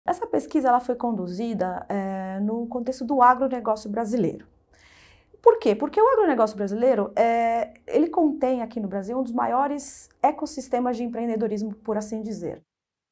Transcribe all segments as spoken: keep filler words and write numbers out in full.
Essa pesquisa ela foi conduzida é, no contexto do agronegócio brasileiro. Por quê? Porque o agronegócio brasileiro, é, ele contém aqui no Brasil um dos maiores ecossistemas de empreendedorismo, por assim dizer.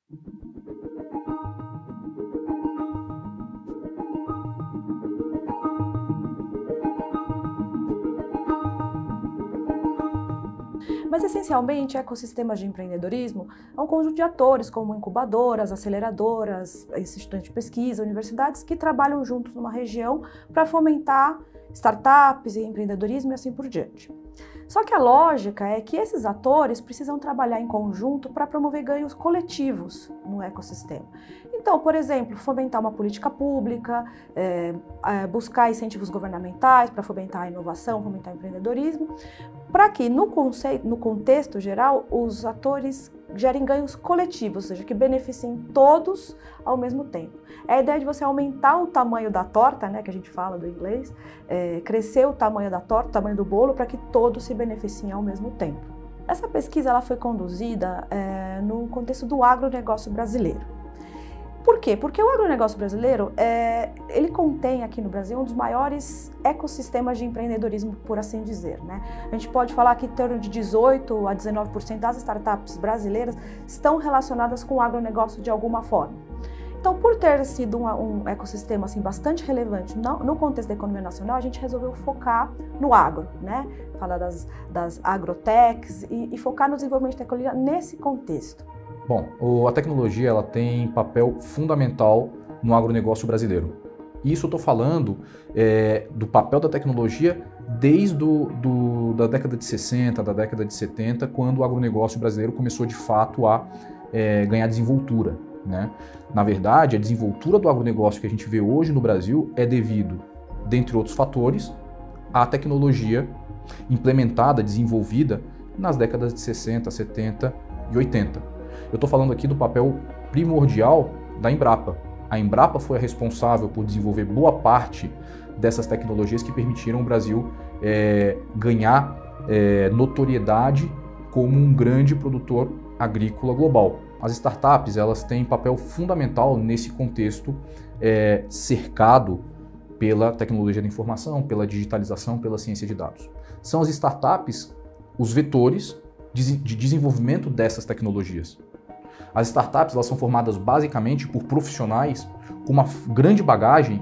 Mas, essencialmente, ecossistemas de empreendedorismo é um conjunto de atores, como incubadoras, aceleradoras, institutos de pesquisa, universidades, que trabalham juntos numa região para fomentar startups e empreendedorismo e assim por diante. Só que a lógica é que esses atores precisam trabalhar em conjunto para promover ganhos coletivos no ecossistema. Então, por exemplo, fomentar uma política pública, é, é, buscar incentivos governamentais para fomentar a inovação, fomentar o empreendedorismo, para que no, conceito, no contexto geral os atores gerem ganhos coletivos, ou seja, que beneficiem todos ao mesmo tempo. É a ideia de você aumentar o tamanho da torta, né, que a gente fala do inglês, é, crescer o tamanho da torta, o tamanho do bolo, para que todos se beneficiem ao mesmo tempo. Essa pesquisa ela foi conduzida é, no contexto do agronegócio brasileiro. Por quê? Porque o agronegócio brasileiro, é, ele contém aqui no Brasil um dos maiores ecossistemas de empreendedorismo, por assim dizer, né? A gente pode falar que em torno de dezoito a dezenove por cento das startups brasileiras estão relacionadas com o agronegócio de alguma forma. Então, por ter sido um, um ecossistema assim, bastante relevante no, no contexto da economia nacional, a gente resolveu focar no agro, né? Falar das, das agrotechs e, e focar no desenvolvimento de tecnologia nesse contexto. Bom, a tecnologia ela tem papel fundamental no agronegócio brasileiro. Isso eu estou falando é, do papel da tecnologia desde do, do, da década de sessenta, da década de setenta, quando o agronegócio brasileiro começou de fato a é, ganhar desenvoltura, né? Na verdade, a desenvoltura do agronegócio que a gente vê hoje no Brasil é devido, dentre outros fatores, à tecnologia implementada, desenvolvida nas décadas de sessenta, setenta e oitenta. Eu estou falando aqui do papel primordial da Embrapa. A Embrapa foi a responsável por desenvolver boa parte dessas tecnologias que permitiram o Brasil é, ganhar é, notoriedade como um grande produtor agrícola global. As startups elas têm papel fundamental nesse contexto é, cercado pela tecnologia da informação, pela digitalização, pela ciência de dados. São as startups os vetores de desenvolvimento dessas tecnologias. As startups elas são formadas basicamente por profissionais com uma grande bagagem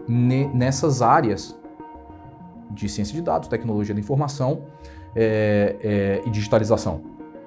nessas áreas de ciência de dados, tecnologia da informação é, é, e digitalização.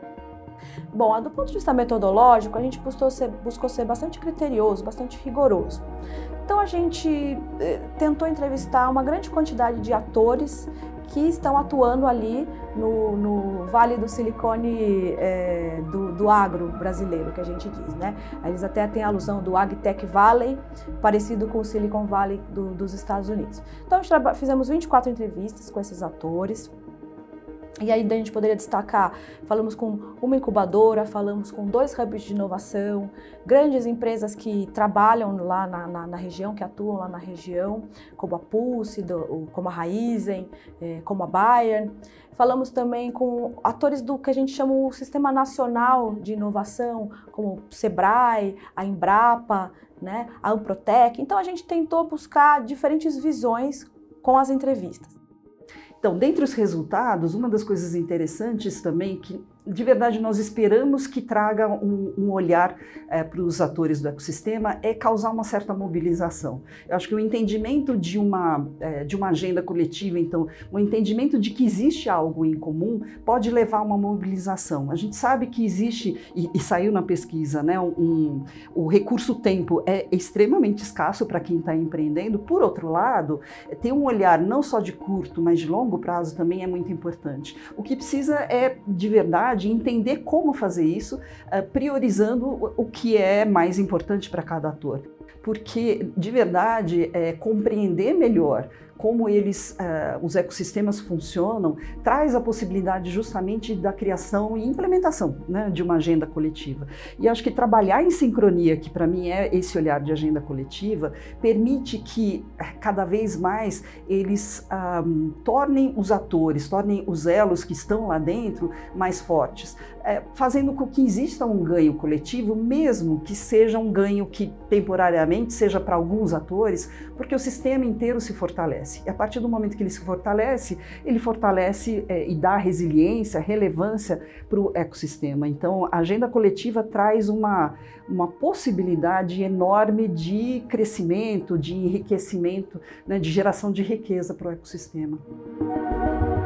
Bom, do ponto de vista metodológico, a gente buscou ser, buscou ser bastante criterioso, bastante rigoroso. Então a gente eh, tentou entrevistar uma grande quantidade de atores que estão atuando ali no, no Vale do Silicone é, do, do agro brasileiro, que a gente diz, né? Eles até têm a alusão do AgTech Valley, parecido com o Silicon Valley do, dos Estados Unidos. Então, a gente fizemos vinte e quatro entrevistas com esses atores. E aí a gente poderia destacar, falamos com uma incubadora, falamos com dois hubs de inovação, grandes empresas que trabalham lá na, na, na região, que atuam lá na região, como a Pulse, do, como a Raizen, é, como a Bayer. Falamos também com atores do que a gente chama o Sistema Nacional de Inovação, como o Sebrae, a Embrapa, né, a Amprotec. Então a gente tentou buscar diferentes visões com as entrevistas. Então, dentre os resultados, uma das coisas interessantes também que, de verdade, nós esperamos que traga um, um olhar é, para os atores do ecossistema é causar uma certa mobilização. Eu acho que o entendimento de uma, é, de uma agenda coletiva, então, o entendimento de que existe algo em comum pode levar a uma mobilização. A gente sabe que existe, e, e saiu na pesquisa, né, um, o recurso tempo é extremamente escasso para quem está empreendendo. Por outro lado, ter um olhar não só de curto, mas de longo prazo também é muito importante. O que precisa é, de verdade, de entender como fazer isso, priorizando o que é mais importante para cada ator. Porque, de verdade, é, compreender melhor como eles, uh, os ecossistemas funcionam, traz a possibilidade justamente da criação e implementação, né, de uma agenda coletiva. E acho que trabalhar em sincronia, que para mim é esse olhar de agenda coletiva, permite que cada vez mais eles um, tornem os atores, tornem os elos que estão lá dentro mais fortes, é, fazendo com que exista um ganho coletivo, mesmo que seja um ganho que temporariamente seja para alguns atores, porque o sistema inteiro se fortalece. E a partir do momento que ele se fortalece, ele fortalece é, e dá resiliência, relevância para o ecossistema. Então, a agenda coletiva traz uma, uma possibilidade enorme de crescimento, de enriquecimento, né, de geração de riqueza para o ecossistema.